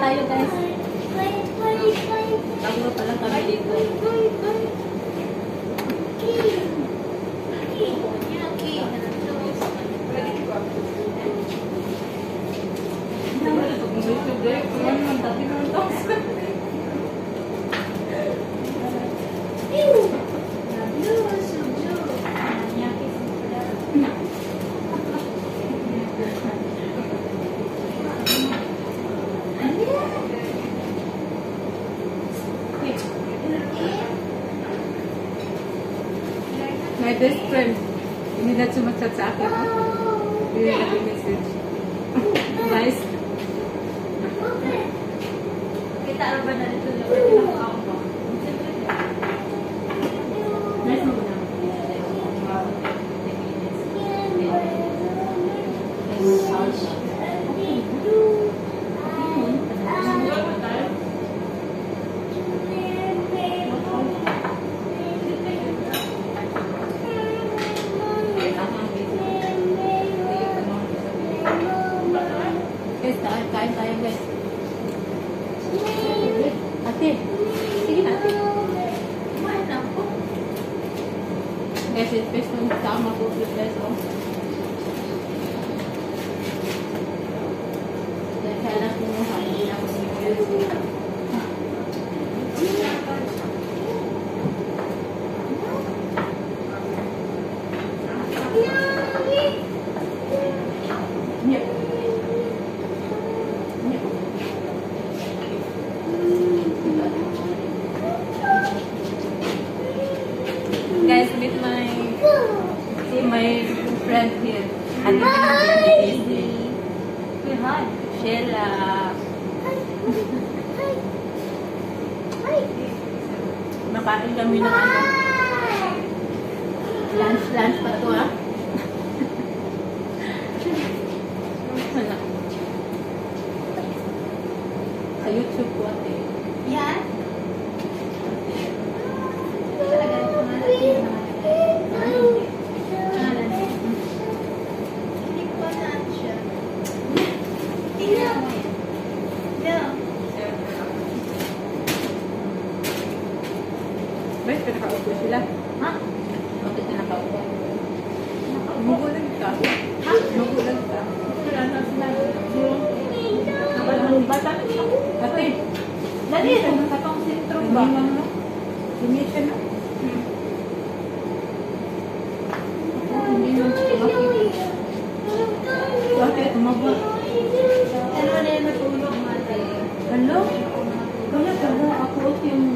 tayo guys. Bago pa lang kami dito. My best friend, hindi na sumatsat sa akin. Hindi na nag-message. Nice. Kita ba na ito yung nice mo na. Kain tayo guys. Ate, sige na ate. Kumain na ako. Guys, it's best nung tama po with this. Kaya lang kumuha, hindi na ako sinigil. Guys, meet my friend here. Hi! Say hi. Sheila. Makain kami ng ano. Lunch pa ito ha. Sa YouTube ko ate. Yan? Ba't pinakaupo sila? Ha? Bakit na nakaupo? Magulag ka. Ha? Magulag ka. Wala na sila. Ang bata. Ate, Dali, nakatong sentro ba? hindi mo. Hindi siya na. Hindi mo siya. Ate, tumabot. Ano na yung natulog mati? Hello? Kaya ako yung